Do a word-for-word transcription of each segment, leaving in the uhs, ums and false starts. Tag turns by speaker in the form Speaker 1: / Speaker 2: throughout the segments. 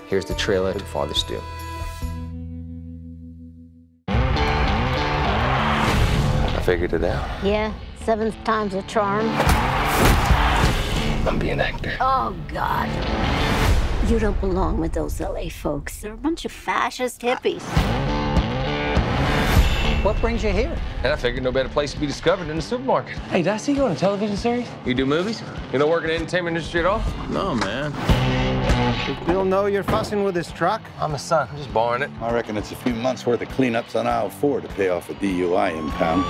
Speaker 1: Here's the trailer to Father Stu. I figured it out.
Speaker 2: Yeah, seventh time's a charm.
Speaker 1: I'm being an actor.
Speaker 2: Oh, God. You don't belong with those L A folks. They're a bunch of fascist hippies.
Speaker 3: What brings you here?
Speaker 1: And I figured no better place to be discovered than the supermarket.
Speaker 4: Hey, did I see you on a television series?
Speaker 1: You do movies? You don't work in the entertainment industry at all?
Speaker 4: No, man.
Speaker 5: Does Bill know you're fussing with his truck?
Speaker 1: I'm his son. I'm just borrowing it.
Speaker 6: I reckon it's a few months' worth of cleanups on aisle four to pay off a D U I impound.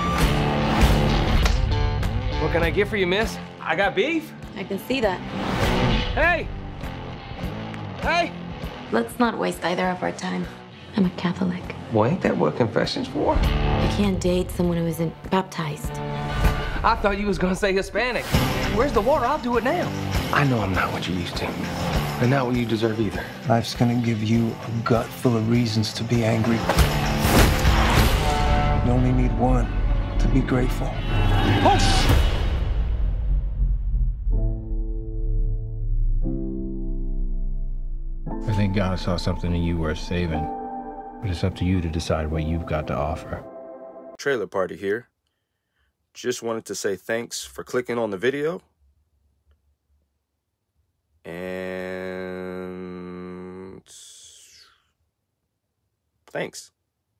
Speaker 1: What can I get for you, miss? I got beef.
Speaker 7: I can see that.
Speaker 1: Hey! Hey!
Speaker 7: Let's not waste either of our time. I'm a Catholic.
Speaker 1: Well, ain't that what confession's for?
Speaker 7: I can't date someone who isn't baptized.
Speaker 1: I thought you was gonna say Hispanic. Where's the water? I'll do it now. I know I'm not what you used to, and not what you deserve either.
Speaker 5: Life's gonna give you a gut full of reasons to be angry. You only need one to be grateful.
Speaker 1: Oh,
Speaker 8: I think God saw something in you worth saving, but it's up to you to decide what you've got to offer.
Speaker 9: Trailer Party here. Just wanted to say thanks for clicking on the video. And thanks.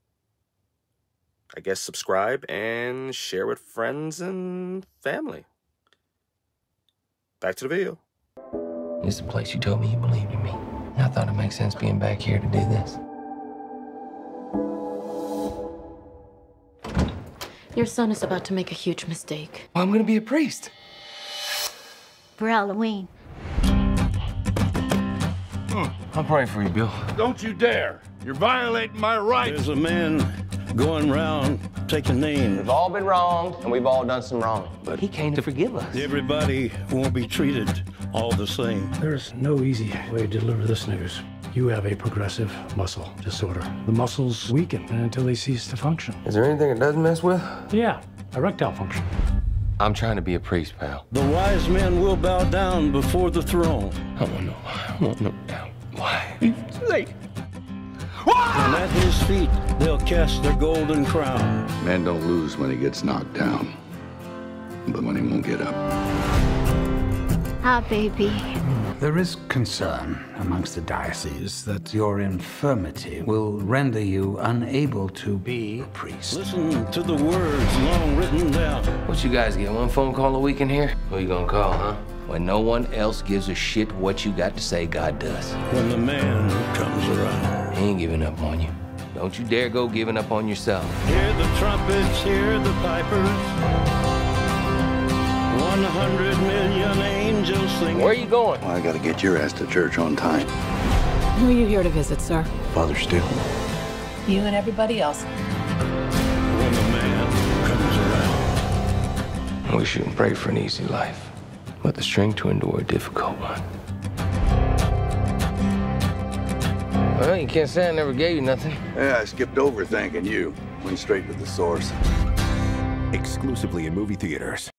Speaker 9: I guess subscribe and share with friends and family. Back to the video.
Speaker 1: This is the place you told me you believed in me. I thought it made sense being back here to do this.
Speaker 7: Your son is about to make a huge mistake.
Speaker 1: Well, I'm gonna be a priest.
Speaker 2: For Halloween.
Speaker 1: I'm praying for you, Bill.
Speaker 6: Don't you dare! You're violating my rights! There's a man going round taking names.
Speaker 1: We've all been wronged, and we've all done some wrong. But he came to forgive us.
Speaker 6: Everybody won't be treated all the same.
Speaker 10: There's no easy way to deliver this news. You have a progressive muscle disorder. The muscles weaken until they cease to function.
Speaker 1: Is there anything it doesn't mess with?
Speaker 10: Yeah, erectile function.
Speaker 1: I'm trying to be a priest, pal.
Speaker 6: The wise men will bow down before the throne.
Speaker 1: I want no, I want no doubt. Why? Like,
Speaker 6: And at his feet, they'll cast their golden crown.
Speaker 11: Man don't lose when he gets knocked down, but when he won't get up.
Speaker 2: Ah, baby.
Speaker 12: There is concern amongst the diocese that your infirmity will render you unable to be a priest.
Speaker 6: Listen to the words long written down.
Speaker 1: what you guys get, one phone call a week in here? Who you gonna call, huh? When no one else gives a shit what you got to say, God does.
Speaker 6: When the man comes around.
Speaker 1: He ain't giving up on you. Don't you dare go giving up on yourself.
Speaker 6: Hear the trumpets, hear the pipers. One hundred million angels sing.
Speaker 1: Where are you going?
Speaker 11: Well, I gotta get your ass to church on time.
Speaker 7: Who are you here to visit, sir?
Speaker 11: Father Stu.
Speaker 7: You and everybody else.
Speaker 6: When the man comes around.
Speaker 1: I wish you and pray for an easy life, but the strength to endure a difficult one. Well, you can't say I never gave you nothing.
Speaker 11: Yeah, I skipped over thanking you. Went straight to the source.
Speaker 13: Exclusively in movie theaters.